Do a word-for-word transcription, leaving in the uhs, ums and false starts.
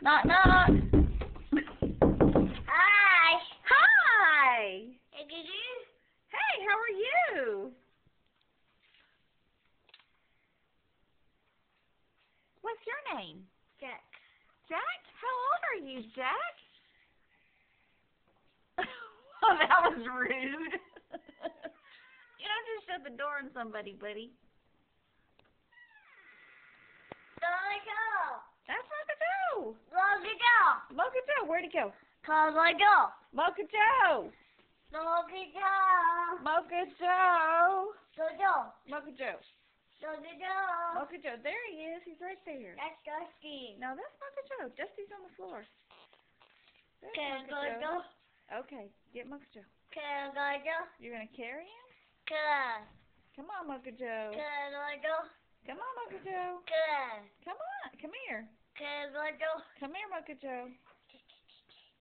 Knock, knock. Hi. Hi. Hey, did you? Hey, how are you? What's your name? Jack. Jack? How old are you, Jack? Oh, that was rude. You don't just shut the door on somebody, buddy. Mocha That's Mocha Joe. Joe. Mocha Joe, where'd he go? Mocha Joe. Mocha Joe. Mocha Joe. Mocha Joe. Joe. Mocha Joe. Mocha Joe. Mocha Joe. There he is. He's right there. That's Dusty. No, that's Mocha Joe. Dusty's on the floor. There's Can Mocha I Joe. go? Okay, get Mocha Joe. Can I go? You're going to carry him? Can. Come on, Mocha Joe. Can I go? Come on, Mocha Joe. Can. Come on. Come here. Can I go? Come here, Mocha Joe.